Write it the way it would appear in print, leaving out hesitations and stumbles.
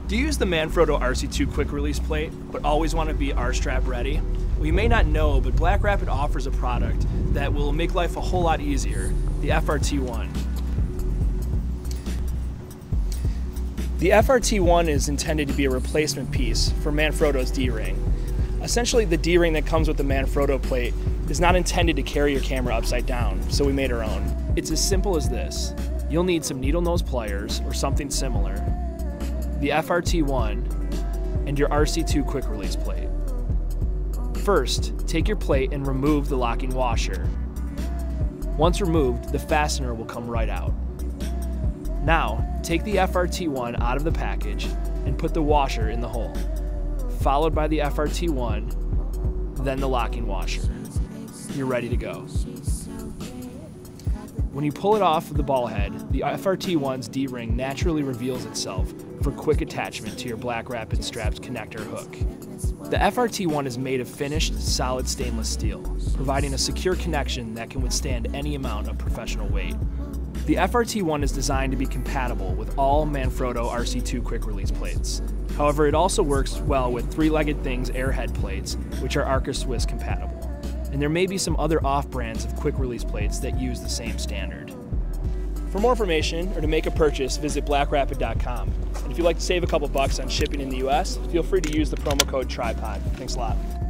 Do you use the Manfrotto RC2 quick release plate, but always want to be R-strap ready? Well, you may not know, but BLACKRAPID offers a product that will make life a whole lot easier, the FRT1. The FRT1 is intended to be a replacement piece for Manfrotto's D-ring. Essentially, the D-ring that comes with the Manfrotto plate is not intended to carry your camera upside down, so we made our own. It's as simple as this. You'll need some needle nose pliers or something similar, the FRT1, and your RC2 quick release plate. First, take your plate and remove the locking washer. Once removed, the fastener will come right out. Now, take the FRT1 out of the package and put the washer in the hole, followed by the FRT1, then the locking washer. You're ready to go. When you pull it off of the ball head, the FRT1's D-ring naturally reveals itself for quick attachment to your BLACKRAPID straps connector hook. The FRT1 is made of finished, solid stainless steel, providing a secure connection that can withstand any amount of professional weight. The FRT1 is designed to be compatible with all Manfrotto RC2 quick release plates. However, it also works well with Three-Legged Things airhead plates, which are Arca Swiss compatible. And there may be some other off-brands of quick release plates that use the same standard. For more information or to make a purchase, visit BLACKRAPID.com. And if you'd like to save a couple bucks on shipping in the US, feel free to use the promo code TRIPOD. Thanks a lot.